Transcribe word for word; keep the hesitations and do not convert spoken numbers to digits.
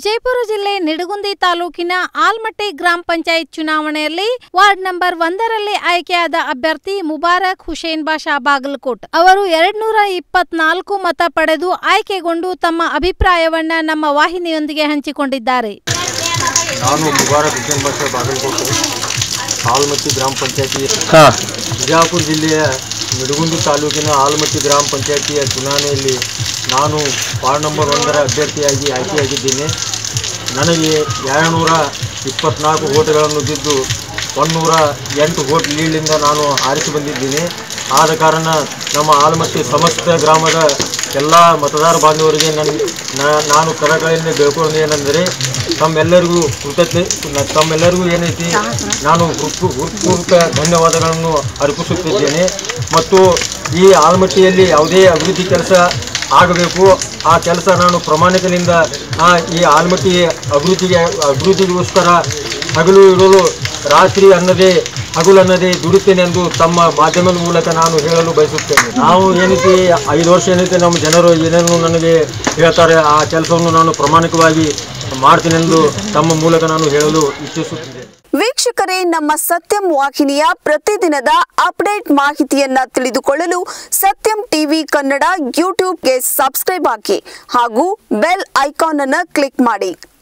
ವಿಜಯಪುರ ಜಿಲ್ಲೆ ನಿಡಗುಂದಿ ತಾಲೂಕಿನ ಆಲಮಟ್ಟಿ ಗ್ರಾಮ ಪಂಚಾಯತ್ ಚುನಾವಣೆಯಲ್ಲಿ ವಾರ್ಡ್ ನಂಬರ್ ಒಂದರಲ್ಲಿ ಆಯ್ಕೆಯಾದ ಅಭ್ಯರ್ಥಿ ಮುಬಾರಕ್ ಹುಸೇನ್ ಬಾಷಾ ಬಾಗಲಕೋಟ್ ಅವರು ಎರಡ್ನೂರ ಇಪ್ಪತ್ನಾಲ್ಕು ಮತ ಪಡೆದು ಆಯ್ಕೆಗೊಂಡು ತಮ್ಮ ಅಭಿಪ್ರಾಯವನ್ನ ನಮ್ಮ ವಾಹಿನಿಯೊಂದಿಗೆ ಹಂಚಿಕೊಂಡಿದ್ದಾರೆ. ನಾನು ಮುಬಾರಕ್ ಹುಸೇನ್ ಬಾಷಾ ಬಾಗಲಕೋಟ್ ಆಲಮಟ್ಟಿ ಗ್ರಾಮ ಪಂಚಾಯತಿ ವಿಜಯಪುರ ಜಿಲ್ಲೆಯ ನಿಡಗುಂದಿ ತಾಲೂಕಿನ ಆಲಮಟ್ಟಿ ಗ್ರಾಮ ಪಂಚಾಯತಿಯ ಚುನಾವಣೆಯಲ್ಲಿ ನಾನು ವಾರ್ಡ್ ನಂಬರ್ ಒಂದರ ಅಭ್ಯರ್ಥಿಯಾಗಿ ಆಯ್ಕೆಯಾಗಿದ್ದೇನೆ. ನನಗೆ ಎರಡುನೂರ ಇಪ್ಪತ್ನಾಲ್ಕು ಓಟುಗಳನ್ನು ಗೆದ್ದು ಒಂದೂರ ಎಂಟು ಓಟ್ ಲೀಡ್ನಿಂದ ನಾನು ಆರಿಸಿ ಬಂದಿದ್ದೇನೆ. ಆದ ಕಾರಣ ನಮ್ಮ ಆಲಮಟ್ಟಿ ಸಮಸ್ತ ಗ್ರಾಮದ ಎಲ್ಲ ಮತದಾರ ಬಾಂಧವರಿಗೆ ನನ್ನ ನಾನು ಕಳಕಳಿಯಿಂದ ಬೇಡ್ಕೊಳ್ಳೋದು ಏನೆಂದರೆ ತಮ್ಮೆಲ್ಲರಿಗೂ ಕೃತಜ್ಞತೆ ತಮ್ಮೆಲ್ಲರಿಗೂ ಏನೈತಿ ನಾನು ಹೃತ್ಪೂರ್ವಕ ಧನ್ಯವಾದಗಳನ್ನು ಅರ್ಪಿಸುತ್ತಿದ್ದೇನೆ. ಮತ್ತು ಈ ಆಲಮಟ್ಟಿಯಲ್ಲಿ ಯಾವುದೇ ಅಭಿವೃದ್ಧಿ ಕೆಲಸ ಆಗಬೇಕು, ಆ ಕೆಲಸ ನಾನು ಪ್ರಾಮಾಣಿಕದಿಂದ ಈ ಆಲಮಟ್ಟಿ ಅಭಿವೃದ್ಧಿಗೆ ಅಭಿವೃದ್ಧಿಗೋಸ್ಕರ ಹಗಲು ಇರಲು ರಾತ್ರಿ ಅನ್ನದೇ ಹಗಲು ಅನ್ನದೇ ದುಡಿತೇನೆ ಎಂದು ತಮ್ಮ ಮಾಧ್ಯಮದ ಮೂಲಕ ನಾನು ಹೇಳಲು ಬಯಸುತ್ತೇನೆ. ನಾವು ಏನೈತಿ ಐದು ವರ್ಷ ಏನೈತಿ ನಮ್ಮ ಜನರು ಏನೇನು ನನಗೆ ಹೇಳ್ತಾರೆ ಆ ಕೆಲಸವನ್ನು ನಾನು ಪ್ರಾಮಾಣಿಕವಾಗಿ ಮಾಡ್ತೀನೆಂದು ತಮ್ಮ ಮೂಲಕ ನಾನು ಹೇಳಲು ಇಚ್ಛಿಸುತ್ತಿದ್ದೇನೆ. ವೀಕ್ಷಕರೇ, ನಮ್ಮ ಸತ್ಯಂ ವಾಹಿನಿಯ ಪ್ರತಿದಿನದ ಅಪ್ಡೇಟ್ ಮಾಹಿತಿಯನ್ನ ತಿಳಿದುಕೊಳ್ಳಲು ಸತ್ಯಂ ಟಿವಿ ಕನ್ನಡ ಯೂಟ್ಯೂಬ್ಗೆ ಸಬ್ಸ್ಕ್ರೈಬ್ ಹಾಕಿ ಹಾಗೂ ಬೆಲ್ ಐಕಾನ್ ಅನ್ನು ಕ್ಲಿಕ್ ಮಾಡಿ.